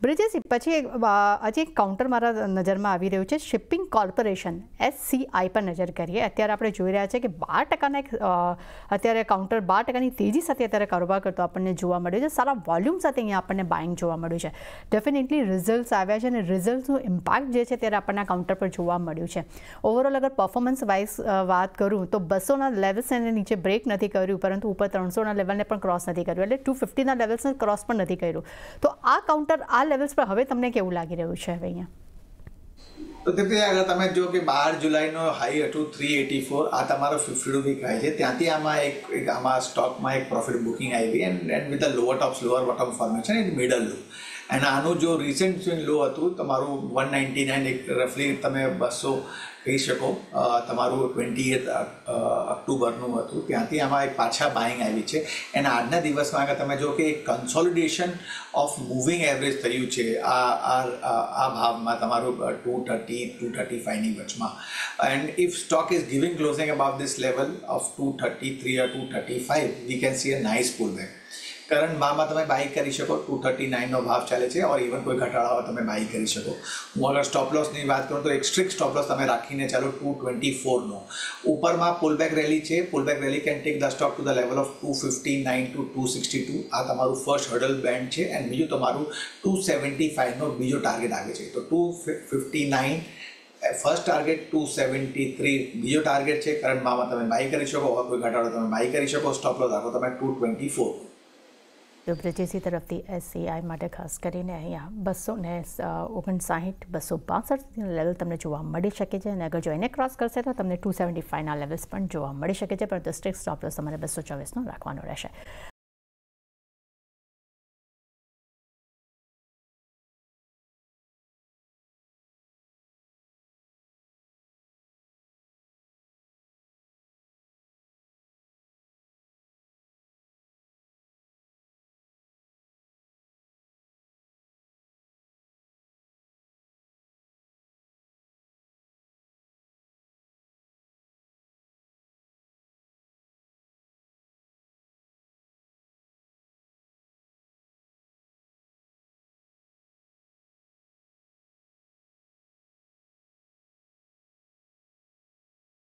બ્રિજેશ, પછી હજી એક કાઉન્ટર મારા નજરમાં આવી રહ્યું છે, શિપિંગ કોર્પોરેશન SCI પર નજર કરીએ. અત્યારે આપણે જોઈ રહ્યા છીએ કે 12% એક અત્યારે કાઉન્ટર 12%ની તેજી સાથે અત્યારે કારોબાર કરતો આપણને જોવા મળ્યો છે. સારા વોલ્યુમ સાથે અહીંયા આપણને બાઇંગ જોવા મળ્યું છે. ડેફિનેટલી રિઝલ્ટ્સ આવ્યા છે અને રિઝલ્ટ્સનું ઇમ્પેક્ટ જે છે ત્યારે આપણને કાઉન્ટર પર જોવા મળ્યું છે. ઓવરઓલ અગર પરફોર્મન્સ વાઇઝ વાત કરું તો 200ના લેવલ્સ એને નીચે બ્રેક નથી કર્યું, પરંતુ ઉપર 300ના લેવલને પણ ક્રોસ નથી કર્યું, એટલે 250ના લેવલ્સને ક્રોસ પણ નથી કર્યું. તો આ કાઉન્ટર આ લેવલ્સ પર હવે તમને કેવું લાગી રહ્યું છે હવે અહીંયા? તો તેથી આગળ તમે જો કે 12 જુલાઈનો હાઈ હતું 384, આ તમારો 52 વીક હાઈ છે. ત્યાંથી આમાં સ્ટોકમાં એક પ્રોફિટ બુકિંગ આવી and with the lower tops lower bottom formation in middle low. અને આનું જો રિસેન્ટ સ્વિંગ લો હતું તમારું 199, એક રફલી તમે 200 કહી શકો, તમારું 28 ઓક્ટોબરનું હતું. ત્યાંથી આમાં એક પાછા બાઇંગ આવી છે અને આજના દિવસમાં આગળ તમે જો કે કન્સોલિડેશન ઓફ મૂવિંગ એવરેજ થયું છે આ ભાવમાં તમારું 230-235ની વચમાં. And if stock is giving closing about this level of 233 or 235, we can see a nice pullback. Current ભાવમાં તમે બાય કરી શકો, 239નો ભાવ ચાલે છે, ઓર ઇવન કોઈ ઘટાડામાં તમે બાય કરી શકો. હું અગર સ્ટોપ લોસની વાત કરું તો એક સ્ટ્રિક્ટ સ્ટોપ લોસ તમે રાખીને ચાલો 224નો. ઉપરમાં પુલબેક રેલી છે, pullback rally can take the stock to the level of 259 to 262. આ તમારું ફર્સ્ટ હર્ડલ બેન્ડ છે એન્ડ બીજું તમારું 275નો બીજો ટાર્ગેટ આવે છે. તો 259 ફર્સ્ટ ટાર્ગેટ, 273 બીજો ટાર્ગેટ છે. કરંટ ભાવમાં તમે બાય કરી શકો, ઓર કોઈ ઘટાડો તમે બાય કરી શકો. સ્ટોપ લોસ રાખો તમે 224. તો બ્રિજેસી તરફથી SCI માટે ખાસ કરીને અહીંયા 259, 262 લેવલ તમને જોવા મળી શકે છે. અને અગર જો એને ક્રોસ કરશે તો તમને 275ના લેવલ્સ પણ જોવા મળી શકે છે, પરંતુ સ્ટ્રિક્ટ સ્ટોપ લોસ તમારે 224નો રાખવાનો રહેશે.